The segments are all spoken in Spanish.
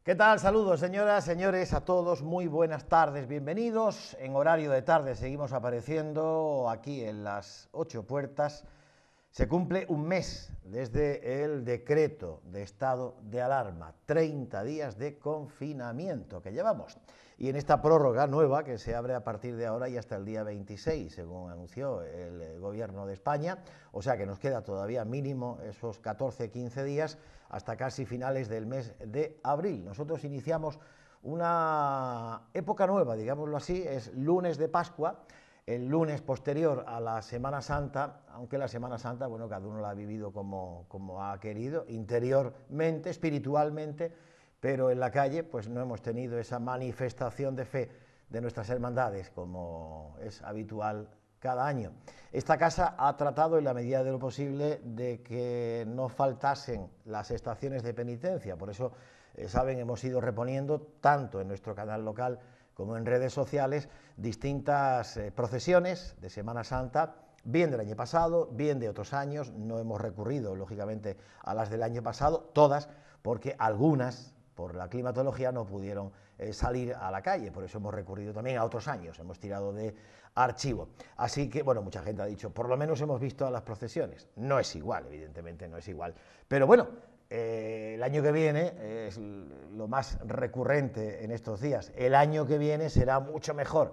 ¿Qué tal? Saludos, señoras, señores, a todos. Muy buenas tardes, bienvenidos. En horario de tarde seguimos apareciendo aquí en las Ocho Puertas. Se cumple un mes desde el decreto de estado de alarma, 30 días de confinamiento que llevamos. Y en esta prórroga nueva que se abre a partir de ahora y hasta el día 26, según anunció el Gobierno de España, o sea que nos queda todavía mínimo esos 14-15 días hasta casi finales del mes de abril. Nosotros iniciamos una época nueva, digámoslo así, es lunes de Pascua, el lunes posterior a la Semana Santa, aunque la Semana Santa, bueno, cada uno la ha vivido como ha querido, interiormente, espiritualmente, pero en la calle pues no hemos tenido esa manifestación de fe de nuestras hermandades, como es habitual cada año. Esta casa ha tratado, en la medida de lo posible, de que no faltasen las estaciones de penitencia, por eso, saben, hemos ido reponiendo, tanto en nuestro canal local como en redes sociales, distintas procesiones de Semana Santa, bien del año pasado, bien de otros años. No hemos recurrido, lógicamente, a las del año pasado, todas, porque algunas, por la climatología, no pudieron salir a la calle, por eso hemos recurrido también a otros años, hemos tirado de archivo. Así que, bueno, mucha gente ha dicho, por lo menos hemos visto a las procesiones. No es igual, evidentemente no es igual, pero bueno, el año que viene es lo más recurrente en estos días. El año que viene será mucho mejor.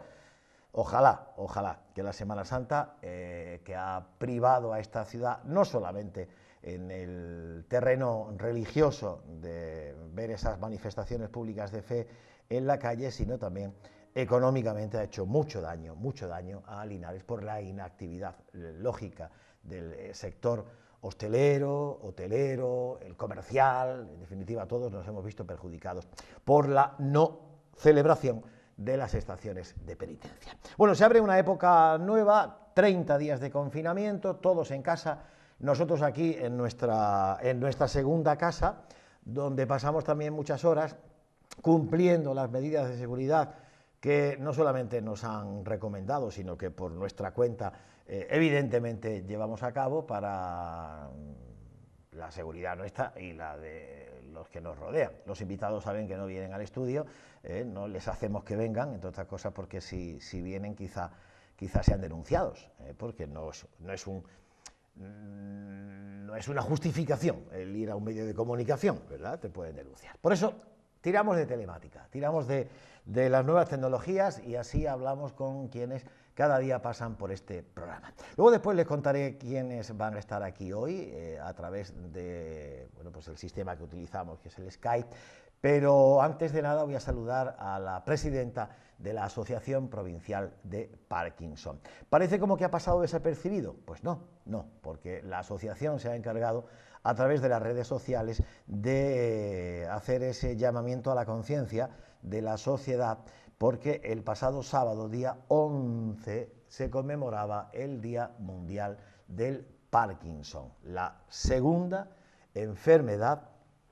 Ojalá que la Semana Santa, que ha privado a esta ciudad, no solamente en el terreno religioso de ver esas manifestaciones públicas de fe en la calle, sino también económicamente ha hecho mucho daño a Linares por la inactividad lógica del sector hostelero, hotelero, el comercial, en definitiva todos nos hemos visto perjudicados por la no celebración de las estaciones de penitencia. Bueno, se abre una época nueva, 30 días de confinamiento, todos en casa, nosotros aquí en nuestra segunda casa, donde pasamos también muchas horas cumpliendo las medidas de seguridad que no solamente nos han recomendado, sino que por nuestra cuenta evidentemente llevamos a cabo para la seguridad nuestra y la de los que nos rodean. Los invitados saben que no vienen al estudio, no les hacemos que vengan, entre otras cosas porque si vienen quizá sean denunciados, porque no es una justificación el ir a un medio de comunicación, ¿verdad? Te pueden denunciar. Por eso tiramos de telemática, tiramos de las nuevas tecnologías y así hablamos con quienes cada día pasan por este programa. Luego después les contaré quiénes van a estar aquí hoy a través de pues el sistema que utilizamos, que es el Skype, pero antes de nada voy a saludar a la presidenta de la Asociación Provincial de Parkinson. ¿Parece como que ha pasado desapercibido? Pues no, porque la asociación se ha encargado a través de las redes sociales de hacer ese llamamiento a la conciencia de la sociedad, porque el pasado sábado, día 11, se conmemoraba el Día Mundial del Parkinson, la segunda enfermedad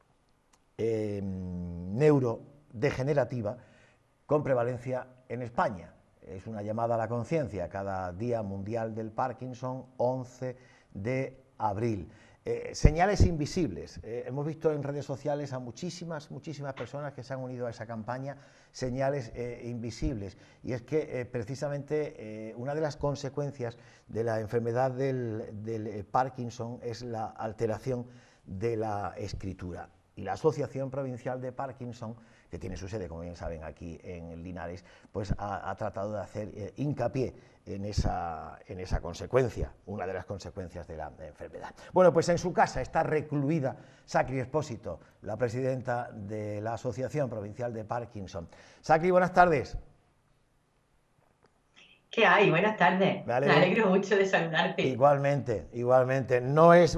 neurodegenerativa con prevalencia en España. Es una llamada a la conciencia cada Día Mundial del Parkinson, 11 de abril. Señales invisibles. Hemos visto en redes sociales a muchísimas personas que se han unido a esa campaña, señales invisibles. Y es que precisamente una de las consecuencias de la enfermedad del Parkinson es la alteración de la escritura. Y la Asociación Provincial de Parkinson, que tiene su sede, como bien saben, aquí en Linares, pues ha tratado de hacer hincapié en esa consecuencia, una de las consecuencias de la enfermedad. Bueno, pues en su casa está recluida Sacri Expósito, la presidenta de la Asociación Provincial de Parkinson. Sacri, buenas tardes. ¿Qué hay? Buenas tardes. Me alegro mucho de saludarte. Igualmente. No es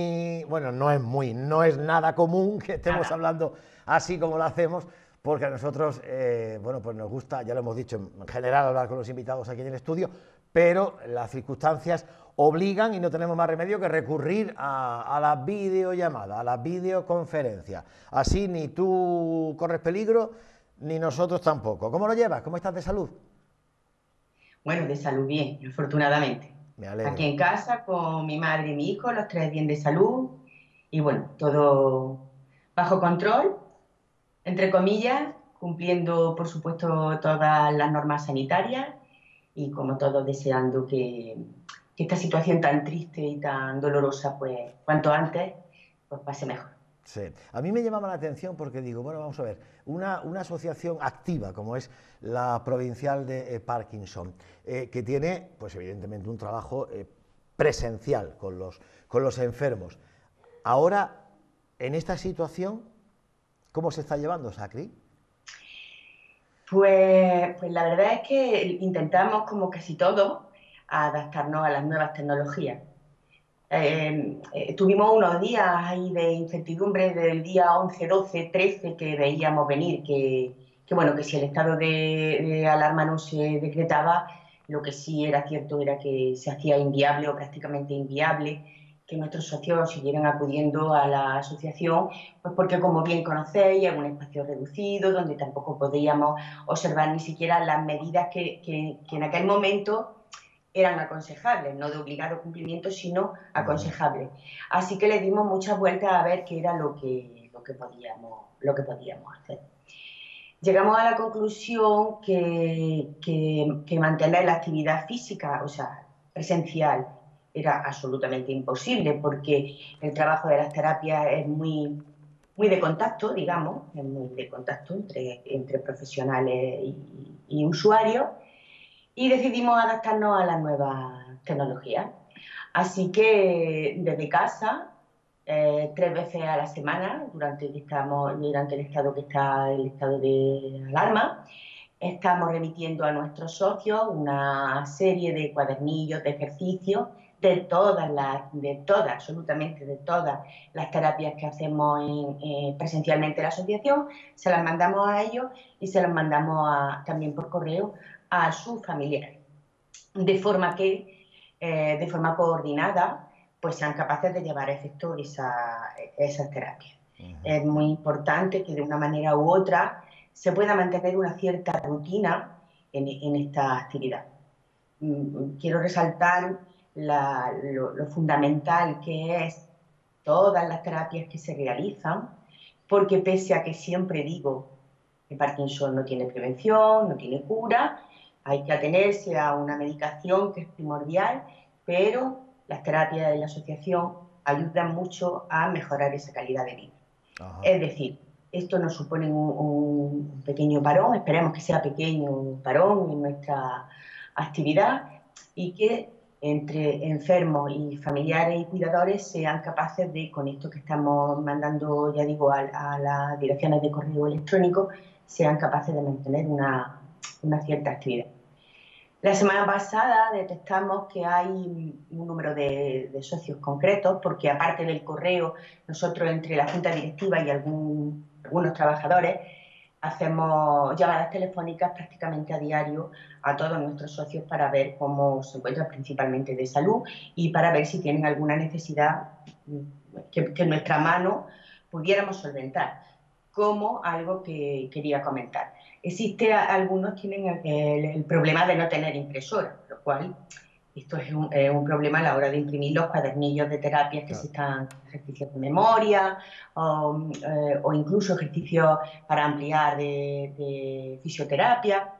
nada común que estemos hablando así como lo hacemos, porque a nosotros, pues nos gusta, ya lo hemos dicho, en general hablar con los invitados aquí en el estudio, pero las circunstancias obligan y no tenemos más remedio que recurrir a la videollamada, a la videoconferencia. Así ni tú corres peligro, ni nosotros tampoco. ¿Cómo lo llevas? ¿Cómo estás de salud? Bueno, de salud bien, afortunadamente. Me alegro. Aquí en casa con mi madre y mi hijo, los tres bien de salud y bueno, todo bajo control. entre comillas, cumpliendo, por supuesto, todas las normas sanitarias y como todos deseando que esta situación tan triste y tan dolorosa, pues cuanto antes, pues pase mejor. Sí, a mí me llamaba la atención porque digo, bueno, vamos a ver, una asociación activa como es la Provincial de Parkinson, que tiene, pues evidentemente, un trabajo presencial con los enfermos. Ahora, en esta situación, ¿cómo se está llevando, Sacri? Pues la verdad es que intentamos, como casi todos, adaptarnos a las nuevas tecnologías. Tuvimos unos días ahí de incertidumbre del día 11, 12, 13 que veíamos venir, bueno, que si el estado de alarma no se decretaba, lo que sí era cierto era que se hacía inviable o prácticamente inviable que nuestros socios siguieran acudiendo a la asociación, pues porque como bien conocéis es un espacio reducido donde tampoco podíamos observar ni siquiera las medidas que en aquel momento eran aconsejables, no de obligado cumplimiento, sino aconsejables. Así que le dimos muchas vueltas a ver qué era lo que podíamos hacer. Llegamos a la conclusión que mantener la actividad física, o sea, presencial, era absolutamente imposible porque el trabajo de las terapias es muy de contacto, digamos, es muy de contacto entre profesionales y usuarios, y decidimos adaptarnos a las nuevas tecnologías. Así que desde casa, 3 veces a la semana, durante el estado que está el estado de alarma, estamos remitiendo a nuestros socios una serie de cuadernillos de ejercicios absolutamente de todas las terapias que hacemos presencialmente en la asociación, se las mandamos a ellos y se las mandamos también por correo a sus familiares, de forma que, de forma coordinada, pues sean capaces de llevar a efecto esas terapias. Es muy importante que de una manera u otra se pueda mantener una cierta rutina en esta actividad. Quiero resaltar lo fundamental que es todas las terapias que se realizan, porque pese a que siempre digo que Parkinson no tiene prevención, no tiene cura, hay que atenerse a una medicación que es primordial, pero las terapias de la asociación ayudan mucho a mejorar esa calidad de vida. Ajá. Es decir, esto nos supone un pequeño parón, esperemos que sea pequeño un parón en nuestra actividad y que entre enfermos y familiares y cuidadores sean capaces de, con esto que estamos mandando, ya digo, a las direcciones de correo electrónico, sean capaces de mantener una cierta actividad. La semana pasada detectamos que hay un número de socios concretos, porque aparte del correo, nosotros entre la junta directiva y algunos trabajadores hacemos llamadas telefónicas prácticamente a diario a todos nuestros socios para ver cómo se encuentran, principalmente de salud, y para ver si tienen alguna necesidad que en nuestra mano pudiéramos solventar, como algo que quería comentar. Algunos tienen el problema de no tener impresora, lo cual esto es un problema a la hora de imprimir los cuadernillos de terapias que se están, ejercicios de memoria o incluso ejercicios para ampliar de fisioterapia.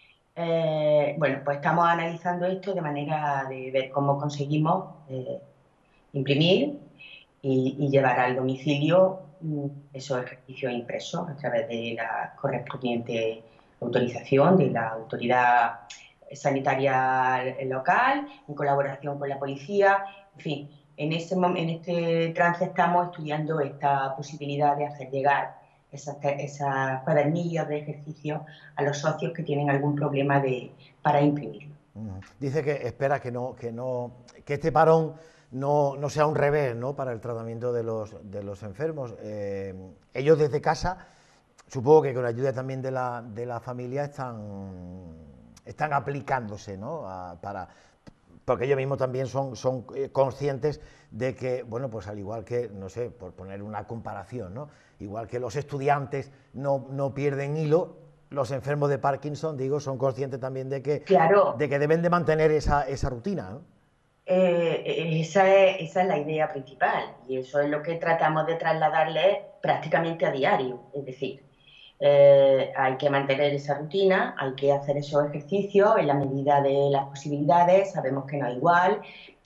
Bueno, pues estamos analizando esto de manera de ver cómo conseguimos imprimir y llevar al domicilio esos ejercicios impresos a través de la correspondiente autorización de la autoridad sanitaria local, en colaboración con la policía, en fin. En este trance estamos estudiando esta posibilidad de hacer llegar esas cuadernillas de ejercicio a los socios que tienen algún problema para imprimirlo. Dice que espera que este parón no sea un revés, ¿no?, para el tratamiento de los enfermos. Ellos desde casa, supongo que con la ayuda también de la familia, están aplicándose, ¿no?, porque ellos mismos también son conscientes de que, bueno, pues al igual que, no sé, por poner una comparación, ¿no?, igual que los estudiantes no pierden hilo, los enfermos de Parkinson, digo, son conscientes también de que, claro, de que deben de mantener esa rutina, ¿no? Esa es la idea principal y eso es lo que tratamos de trasladarles prácticamente a diario. Es decir, hay que mantener esa rutina, hay que hacer esos ejercicios en la medida de las posibilidades, sabemos que no es igual,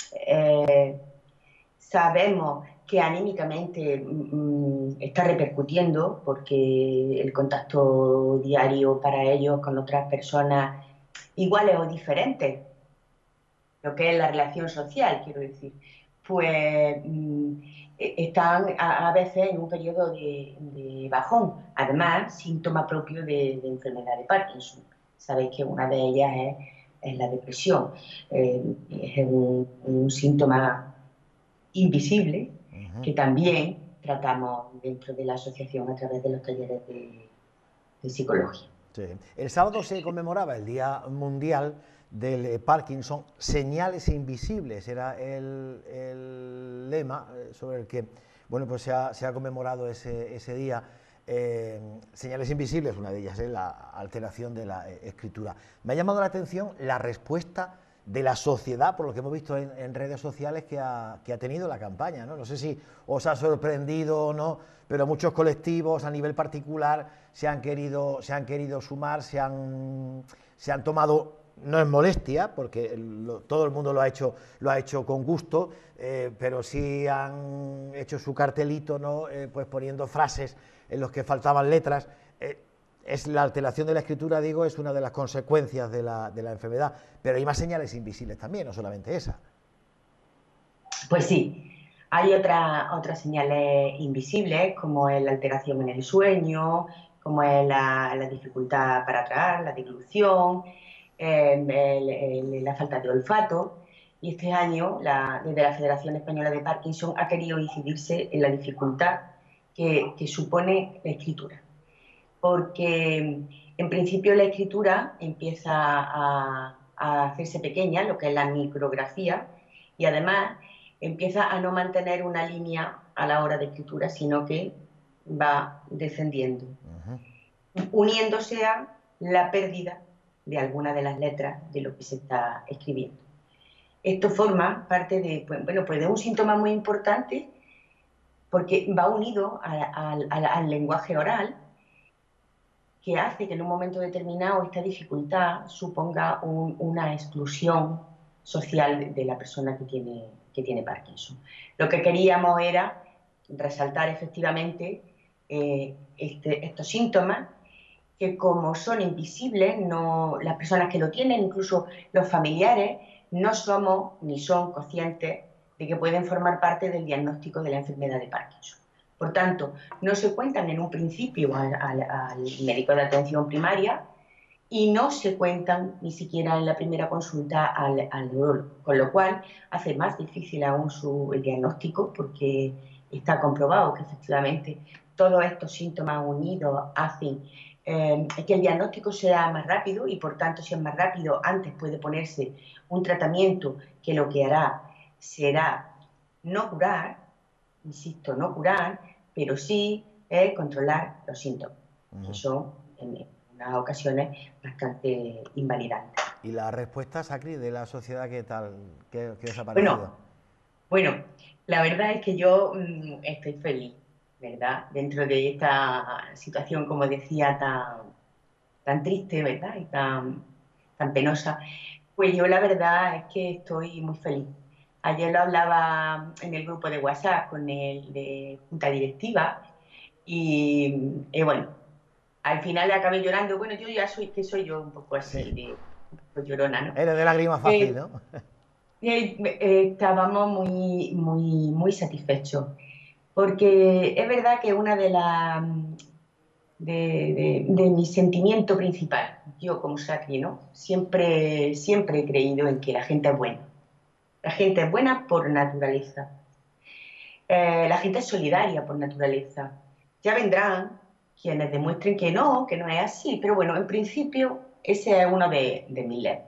sabemos que anímicamente está repercutiendo porque el contacto diario para ellos con otras personas iguales o diferentes, lo que es la relación social, quiero decir, pues están a veces en un periodo de bajón. Además, síntoma propio de enfermedad de Parkinson. Sabéis que una de ellas es la depresión. Es un síntoma invisible que también tratamos dentro de la asociación a través de los talleres de psicología. Sí. El sábado se conmemoraba el Día Mundial del Parkinson, señales invisibles, era el lema sobre el que bueno, pues se ha conmemorado ese día. Señales invisibles, una de ellas es la alteración de la escritura. Me ha llamado la atención la respuesta de la sociedad, por lo que hemos visto en redes sociales, que ha tenido la campaña, ¿no? No sé si os ha sorprendido o no, pero muchos colectivos a nivel particular se han querido sumar, se han tomado, no es molestia, porque todo el mundo lo ha hecho con gusto, pero sí han hecho su cartelito, ¿no? Pues poniendo frases en los que faltaban letras. Es la alteración de la escritura, digo, es una de las consecuencias de la enfermedad, pero hay más señales invisibles también, no solamente esa. Pues sí, hay otras señales invisibles, como es la alteración en el sueño, como es la dificultad para tragar, la deglución, la falta de olfato. Y este año, desde la Federación Española de Parkinson, ha querido incidirse en la dificultad que supone la escritura. Porque en principio la escritura empieza a hacerse pequeña, lo que es la micrografía, y además empieza a no mantener una línea a la hora de escritura, sino que va descendiendo, uniéndose a la pérdida de alguna de las letras de lo que se está escribiendo. Esto forma parte de, bueno, pues de un síntoma muy importante porque va unido al lenguaje oral, que hace que en un momento determinado esta dificultad suponga una exclusión social de la persona que tiene Parkinson. Lo que queríamos era resaltar efectivamente estos síntomas que, como son invisibles, las personas que lo tienen, incluso los familiares, no somos ni son conscientes de que pueden formar parte del diagnóstico de la enfermedad de Parkinson. Por tanto, no se cuentan en un principio al médico de atención primaria y no se cuentan ni siquiera en la primera consulta al neurólogo, con lo cual hace más difícil aún el diagnóstico, porque está comprobado que efectivamente todos estos síntomas unidos hacen que el diagnóstico sea más rápido y, por tanto, si es más rápido, antes puede ponerse un tratamiento que lo que hará será no curar, insisto, no curar, pero sí controlar los síntomas, que son en unas ocasiones bastante invalidantes. ¿Y la respuesta, Sacri, de la sociedad qué tal? ¿Qué os ha parecido? Bueno, la verdad es que yo estoy feliz, ¿verdad? Dentro de esta situación, como decía, tan triste, ¿verdad? Y tan penosa, pues yo la verdad es que estoy muy feliz. Ayer lo hablaba en el grupo de WhatsApp con el de Junta Directiva y bueno, al final acabé llorando. Bueno, yo ya soy yo un poco así, sí, un poco llorona, ¿no? Eres de lágrima fácil, ¿no? Estábamos muy satisfechos, porque es verdad que una de mi sentimiento principal, yo como Sacri, ¿no? Siempre he creído en que la gente es buena. La gente es buena por naturaleza. La gente es solidaria por naturaleza. Ya vendrán quienes demuestren que no es así, pero bueno, en principio ese es uno de mis lemas.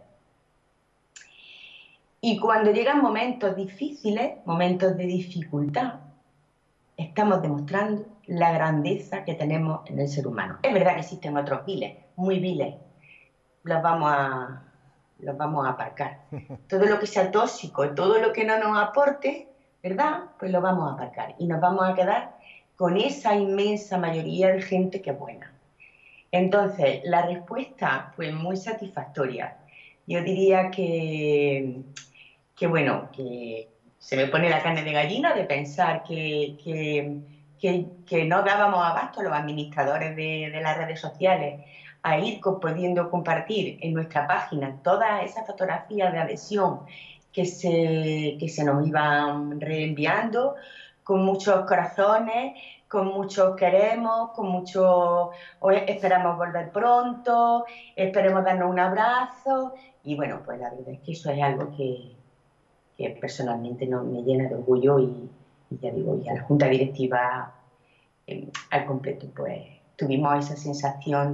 Y cuando llegan momentos difíciles, momentos de dificultad, estamos demostrando la grandeza que tenemos en el ser humano. Es verdad que existen otros viles, muy viles, los vamos a aparcar. Todo lo que sea tóxico, todo lo que no nos aporte, ¿verdad? Pues lo vamos a aparcar y nos vamos a quedar con esa inmensa mayoría de gente que es buena. Entonces, la respuesta fue muy satisfactoria. Yo diría bueno, que se me pone la carne de gallina de pensar que no dábamos abasto a los administradores de las redes sociales a ir pudiendo compartir en nuestra página todas esas fotografías de adhesión que se nos iban reenviando con muchos corazones, con muchos queremos, con muchos esperamos volver pronto, esperemos darnos un abrazo. Y bueno, pues la verdad es que eso es algo que personalmente no, me llena de orgullo y ya digo, y a la Junta Directiva al completo, pues tuvimos esa sensación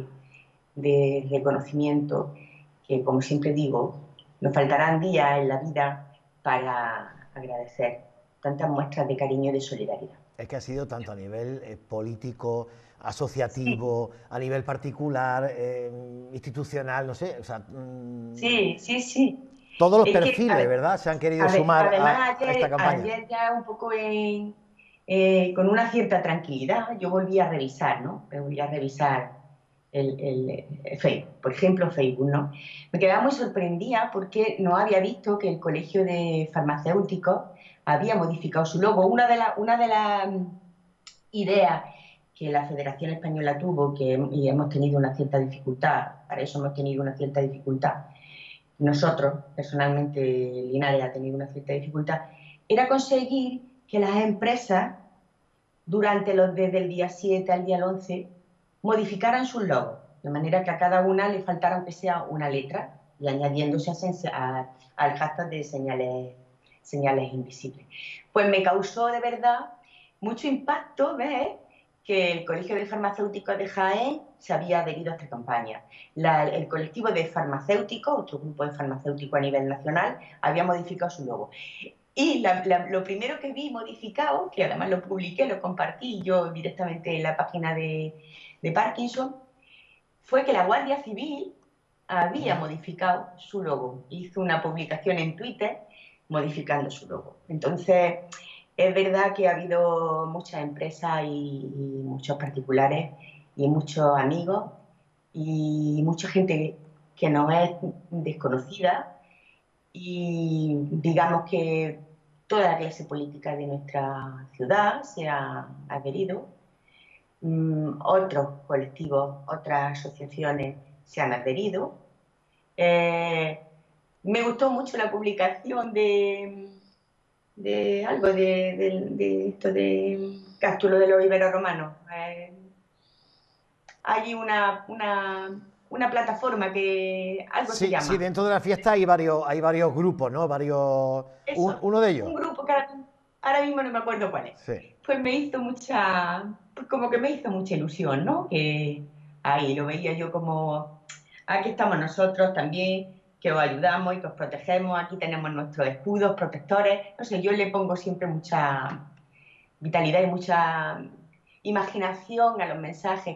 de reconocimiento que, como siempre digo, nos faltarán días en la vida para agradecer tantas muestras de cariño y de solidaridad. Es que ha sido tanto a nivel político, Sí, asociativo, a nivel particular, institucional, no sé, o sea, sí, sí, sí. todos los Es que, perfiles, ¿verdad?, se han querido sumar además, a esta campaña. ayer ya un poco con una cierta tranquilidad, yo volví a revisar, ¿no? Volví a revisar el Facebook, por ejemplo, Facebook, ¿no? Me quedaba muy sorprendida porque no había visto que el Colegio de Farmacéuticos había modificado su logo. Una de las ideas que la Federación Española tuvo, y hemos tenido una cierta dificultad, para eso hemos tenido una cierta dificultad, nosotros, personalmente, Linares ha tenido una cierta dificultad, era conseguir que las empresas, desde el día 7 al día 11, modificaran sus logos, de manera que a cada una le faltara aunque sea una letra, y añadiéndose al hashtag de señales invisibles. Pues me causó de verdad mucho impacto ver que el Colegio de Farmacéuticos de Jaén se había adherido a esta campaña. El colectivo de farmacéuticos, otro grupo de farmacéuticos a nivel nacional, había modificado su logo. Y lo primero que vi modificado, que además lo publiqué, lo compartí yo directamente en la página de Parkinson, fue que la Guardia Civil había modificado su logo. Hizo una publicación en Twitter modificando su logo. Entonces, es verdad que ha habido muchas empresas y muchos particulares y muchos amigos y mucha gente que nos es desconocida y digamos que toda la clase política de nuestra ciudad se ha adherido. Otros colectivos, otras asociaciones se han adherido. Eh, Me gustó mucho la publicación de algo de esto de Cástulo de los Iberos Romanos. Hay una plataforma que algo se Sí, sí, llama. dentro de la fiesta hay varios grupos, ¿no? Varios... Eso, uno de un ellos. grupo que ahora mismo no me acuerdo cuál es. Sí. Pues como que me hizo mucha ilusión, ¿no? Que ahí lo veía yo como, aquí estamos nosotros también, que os ayudamos y que os protegemos, aquí tenemos nuestros escudos, protectores. No sé, yo le pongo siempre mucha vitalidad y mucha imaginación a los mensajes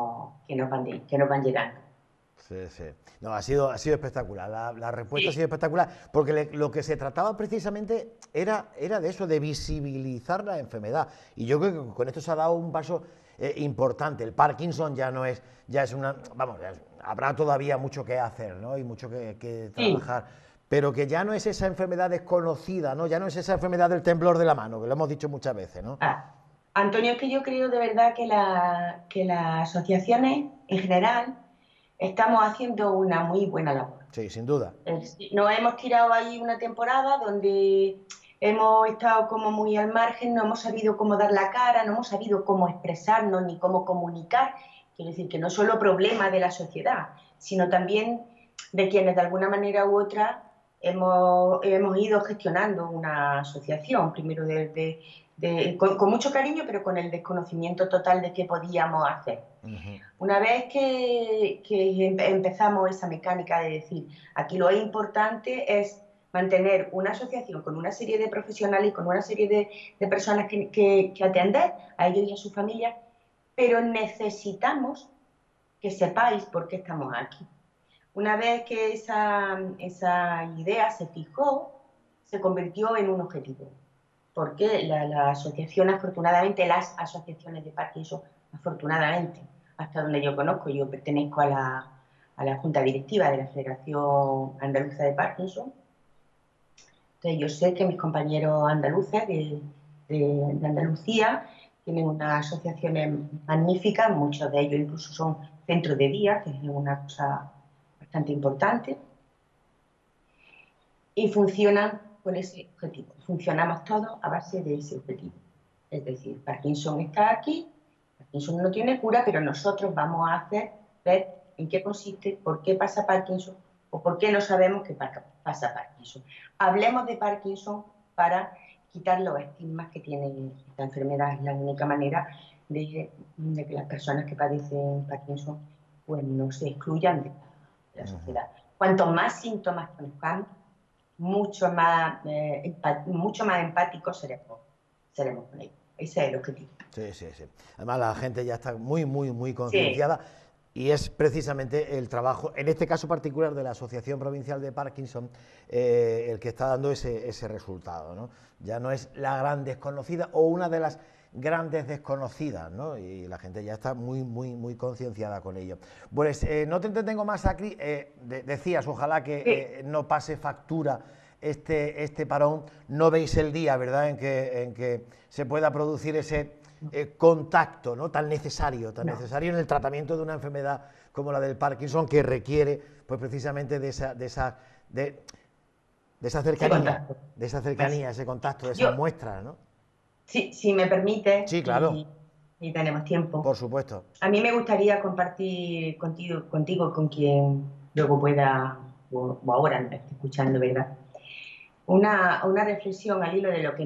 que nos van llegando. Sí, sí. No, ha sido espectacular. La respuesta ha sido Sí, espectacular porque lo que se trataba precisamente era de eso, de visibilizar la enfermedad. Y yo creo que con esto se ha dado un paso importante. El Parkinson ya es una, vamos, habrá todavía mucho que hacer, ¿no? Y mucho que sí. trabajar. Pero que ya no es esa enfermedad desconocida, ¿no? Ya no es esa enfermedad del temblor de la mano, que lo hemos dicho muchas veces, ¿no? Ah, Antonio, es que yo creo de verdad que las asociaciones en general estamos haciendo una muy buena labor. Sí, sin duda. Nos hemos tirado ahí una temporada donde hemos estado como muy al margen, no hemos sabido cómo dar la cara, no hemos sabido cómo expresarnos ni cómo comunicar. Quiero decir que no solo problema de la sociedad, sino también de quienes de alguna manera u otra hemos ido gestionando una asociación, primero con mucho cariño, pero con el desconocimiento total de qué podíamos hacer. Una vez que empezamos esa mecánica de decir, aquí lo importante es mantener una asociación con una serie de profesionales y con una serie de personas que atender a ellos y a su familia, pero necesitamos que sepáis por qué estamos aquí. Una vez que esa idea se fijó, se convirtió en un objetivo. Porque la asociación, afortunadamente, las asociaciones de Parkinson, afortunadamente, hasta donde yo conozco. Yo pertenezco a la Junta Directiva de la Federación Andaluza de Parkinson. Entonces yo sé que mis compañeros andaluces de Andalucía tienen unas asociaciones magníficas, muchos de ellos incluso son centros de día, que es una cosa bastante importante, y funcionan con ese objetivo. Funcionamos todos a base de ese objetivo. Es decir, Parkinson está aquí, Parkinson no tiene cura, pero nosotros vamos a ver en qué consiste, por qué pasa Parkinson o por qué no sabemos qué pasa Parkinson. Hablemos de Parkinson para quitar los estigmas que tiene esta enfermedad. Es la única manera de que las personas que padecen Parkinson pues no se excluyan de la sociedad. Cuanto más síntomas conozcamos, mucho más empáticos seremos con ellos. Ese es el objetivo. Sí, sí, sí. Además la gente ya está muy concienciada. Sí. Y es precisamente el trabajo, en este caso particular de la Asociación Provincial de Parkinson, el que está dando ese resultado, ¿no? Ya no es la gran desconocida o una de las grandes desconocidas, ¿no? Y la gente ya está muy concienciada con ello. Pues no te entretengo más, Sacri. Decías, ojalá que no pase factura este parón. No veis el día, ¿verdad?, en que se pueda producir ese contacto, ¿no?, tan necesario en el tratamiento de una enfermedad como la del Parkinson, que requiere pues precisamente de esa cercanía, ese contacto, de esas muestras, ¿no? Sí, si me permite, sí, claro. y tenemos tiempo. Por supuesto. A mí me gustaría compartir contigo, con quien luego pueda, o ahora me esté escuchando, ¿verdad?, una reflexión al hilo de lo que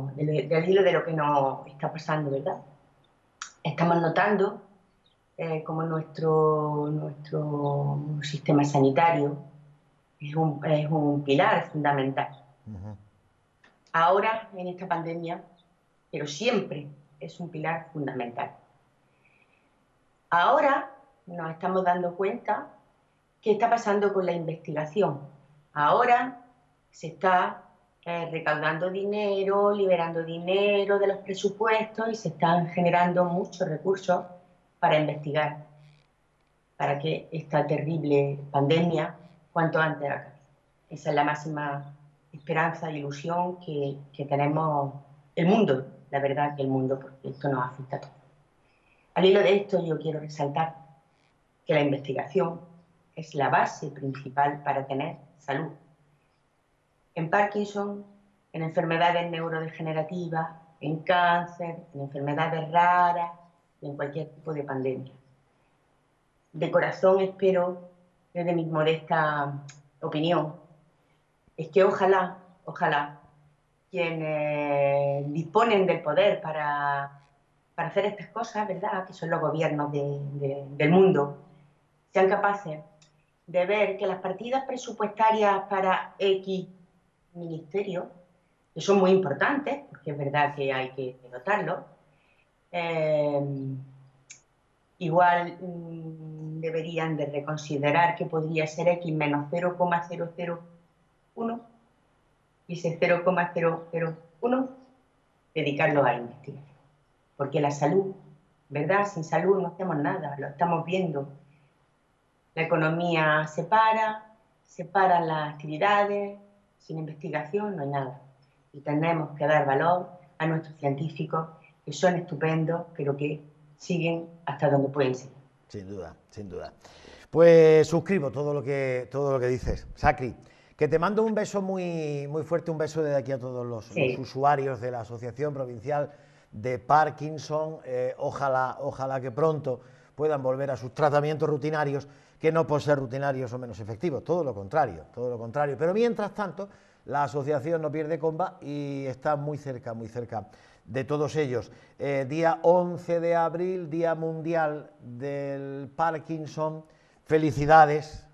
nos está pasando, ¿verdad? Estamos notando como nuestro sistema sanitario es un pilar fundamental. Ahora, en esta pandemia, pero siempre es un pilar fundamental. Ahora nos estamos dando cuenta qué está pasando con la investigación. Ahora se está recaudando dinero, liberando dinero de los presupuestos y se están generando muchos recursos para investigar, para que esta terrible pandemia cuanto antes acabe. Esa es la máxima esperanza e ilusión que tenemos el mundo, la verdad que el mundo, porque esto nos afecta a todos. Al hilo de esto yo quiero resaltar que la investigación es la base principal para tener salud. En Parkinson, en enfermedades neurodegenerativas, en cáncer, en enfermedades raras y en cualquier tipo de pandemia. De corazón espero, desde mi modesta opinión, es que ojalá quienes disponen del poder para hacer estas cosas, ¿verdad?, que son los gobiernos del mundo, sean capaces de ver que las partidas presupuestarias para X ministerios, que son muy importantes, porque es verdad que hay que dotarlo, igual deberían de reconsiderar que podría ser X menos 0,001 y ese 0,001 dedicarlo a investigación. Porque la salud, ¿verdad? Sin salud no hacemos nada, lo estamos viendo. La economía se paran las actividades, sin investigación no hay nada. Y tenemos que dar valor a nuestros científicos, que son estupendos, pero que siguen hasta donde pueden seguir. Sin duda, sin duda. Pues suscribo todo lo que dices. Sacri, que te mando un beso muy fuerte, un beso desde aquí a todos los usuarios de la Asociación Provincial de Parkinson. Ojalá que pronto puedan volver a sus tratamientos rutinarios, que no por ser rutinarios son menos efectivos, todo lo contrario. Pero mientras tanto, la asociación no pierde comba y está muy cerca de todos ellos. Día 11 de abril, Día Mundial del Parkinson. Felicidades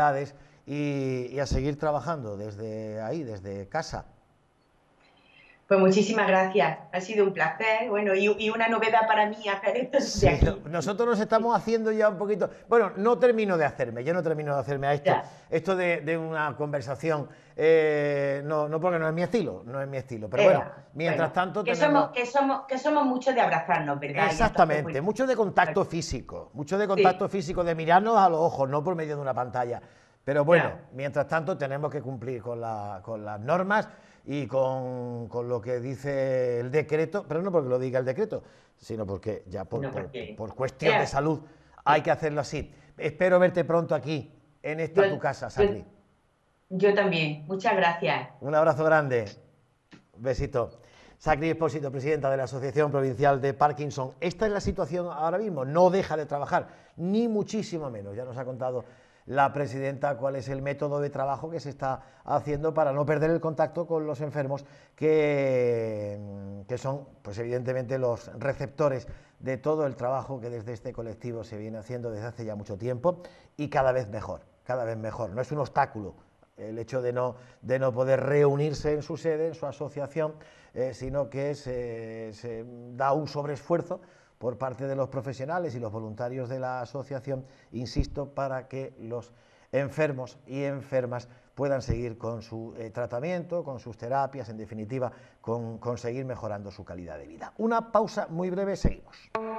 y a seguir trabajando desde ahí, desde casa. Pues muchísimas gracias, ha sido un placer, bueno, y una novedad para mí hacer esto desde Sí, aquí. nosotros nos estamos haciendo ya un poquito. Bueno, no termino de hacerme, yo no termino de hacerme a esto. Ya, Esto de una conversación, no porque no es mi estilo, no es mi estilo. Pero bueno, mientras bueno, tanto tenemos. que somos muchos de abrazarnos, ¿verdad? Y entonces, Exactamente, pues, mucho de contacto físico, sí, de mirarnos a los ojos, no por medio de una pantalla. Pero bueno, ya, mientras tanto tenemos que cumplir con las normas y con lo que dice el decreto, pero no porque lo diga el decreto, sino porque ya no, porque, por cuestión de salud hay sí. que hacerlo así. Espero verte pronto aquí, en Yo, esta tu casa, yo, Sacri. yo también, muchas gracias. Un abrazo grande. Un besito. Sacri Espósito, presidenta de la Asociación Provincial de Parkinson. Esta es la situación ahora mismo. No deja de trabajar, ni muchísimo menos. Ya nos ha contado la presidenta cuál es el método de trabajo que se está haciendo para no perder el contacto con los enfermos que son, pues evidentemente, los receptores de todo el trabajo que desde este colectivo se viene haciendo desde hace ya mucho tiempo y cada vez mejor, cada vez mejor. No es un obstáculo el hecho de no poder reunirse en su sede, en su asociación, sino que se da un sobreesfuerzo por parte de los profesionales y los voluntarios de la asociación, insisto, para que los enfermos y enfermas puedan seguir con su tratamiento, con sus terapias, en definitiva, con seguir mejorando su calidad de vida. Una pausa muy breve, seguimos.